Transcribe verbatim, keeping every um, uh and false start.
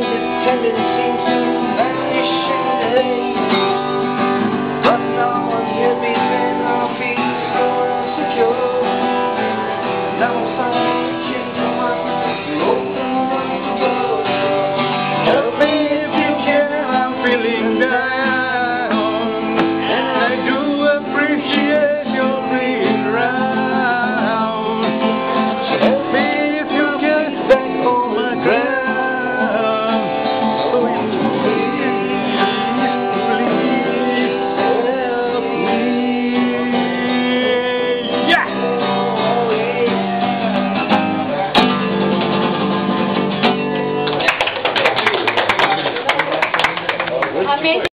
tendency to vanish in the haze. But now I'm here between our feet, so insecure. Now I'm searching for my mind to open up the door. Help me if you can, I'm feeling down, and I do appreciate your being around. So help me if you can, back on my ground. Amazing.